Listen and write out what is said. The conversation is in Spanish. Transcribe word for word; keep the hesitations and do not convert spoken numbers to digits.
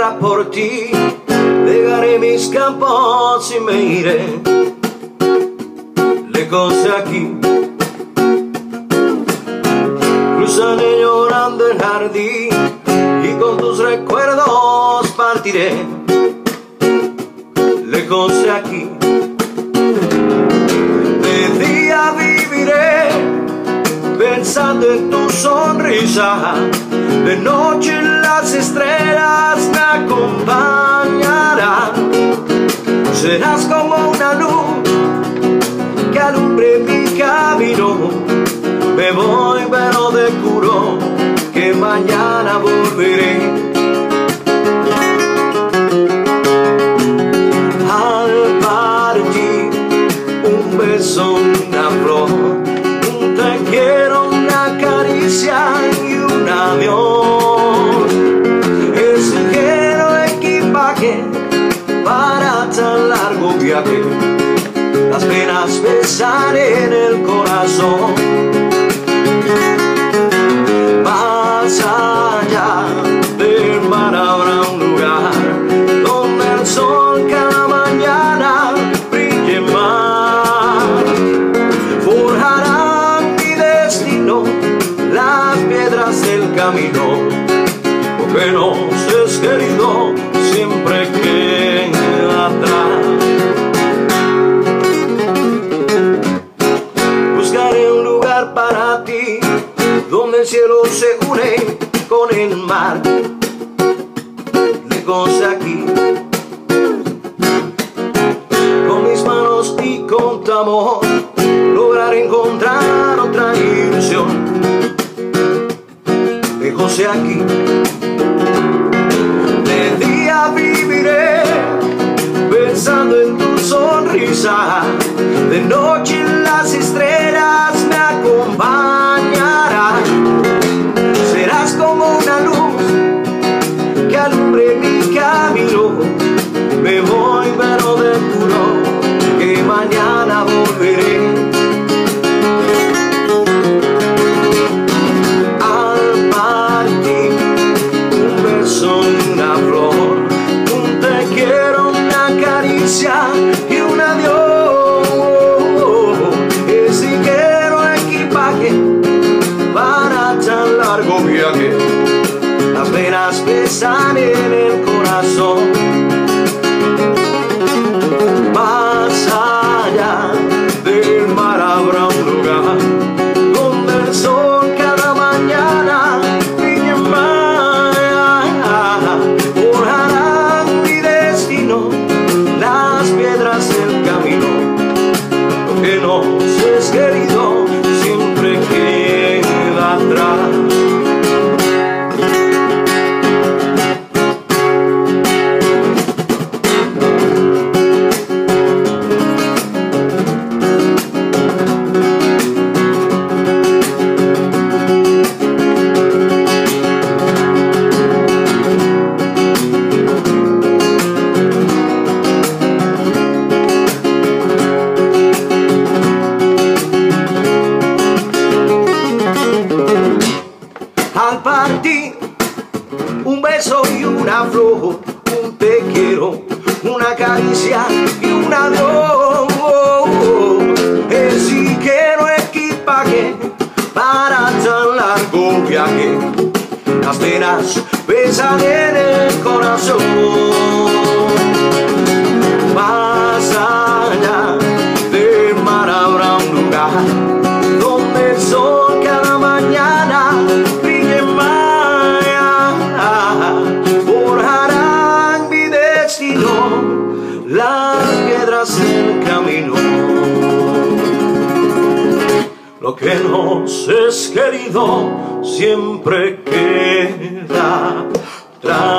fuera por ti, dejaré mis campos y me iré lejos de aquí. Cruzaré llorando el jardín y con tus recuerdos partiré lejos de aquí. De día viviré pensando en tu sonrisa, de noche las estrellas me acompañarán. Serás como una luz que alumbre mi camino. Me voy pero te juro que mañana volveré. Al partir un beso, una flor, un te quiero, una caricia y un adiós. Es ligero equipaje para tan largo viaje. Las penas pesaré en el corazón. Más allá del mar habrá un lugar donde el sol cada mañana brille más. Forjarán mi destino las piedras del camino. Lo que nos es querido siempre queda atrás. Buscaré un lugar para ti donde el cielo se une con el mar, lejos de aquí. Con mis manos y con tu amor lograré encontrar otra ilusión, lejos de aquí. De día viviré pensando en tu sonrisa, de noche las estrellas me acompañarán. Serás como una luz que alumbre mi camino. Me voy pero te juro que mañana volveré. Al partir un beso y una flor, un te quiero, una caricia y un adiós. Es ligero equipaje para tan largo viaje. Las penas pesan en el corazón. Más allá del mar habrá un lugar donde el sol cada mañana brille más. Forjarán mi destino las piedras del camino. Lo que nos es querido siempre queda atrás. Al partir un beso y una flor, un te quiero, una caricia y un adiós. Es ligero equipaje para tan largo viaje. Las penas pesan en el corazón. Más allá del mar habrá un lugar donde el sol cada mañana brille más. Forjarán mi destino las piedras del camino. Lo que nos es querido siempre queda atrás.